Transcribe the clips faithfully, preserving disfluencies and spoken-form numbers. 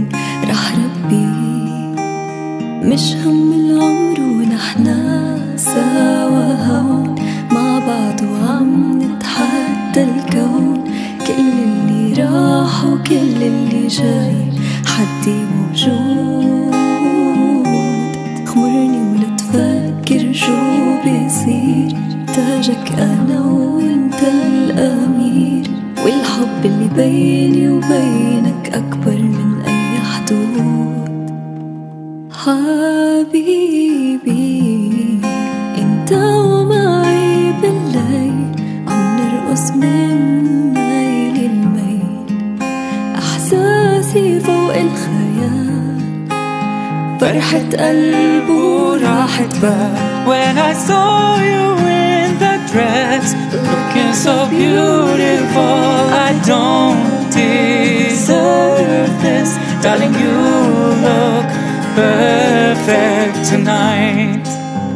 مين رح ربيه. مش هم العمر ونحنا سوا هون مع بعض وعم نتحدى الكون. كل اللي راح وكل اللي جاي حدي موجود. خمرني ولا تفكر شو بيصير، تاجك أنا وانت الأمير. والحب اللي بيني وبينك أكبر من أي حدود. حبيبي انت ومعي بالليل عم نرقص من ميل الميل. احساسي فوق الخيال، فرحة قلب وراحة بال. When I saw you in that dress, looking so beautiful, I don't deserve this. Darling, you look perfect tonight.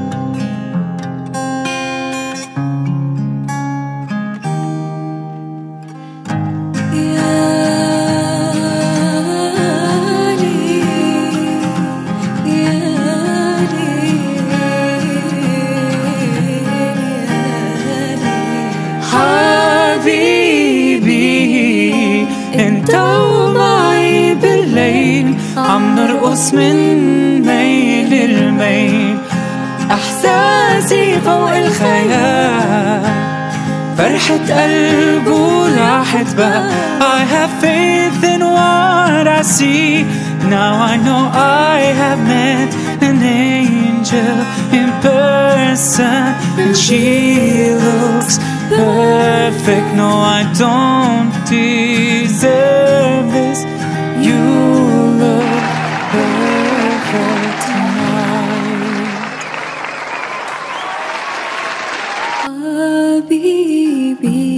حبيبي انت ومعي بالليل عم نرقص من ميل الميل. احساسي فوق الخيال، فرحة قلب وراحة بال. I have faith in what I see. Now I know I have met an angel in person, and she looks perfect. No, I don't deserve this. You look perfect tonight. حبيبي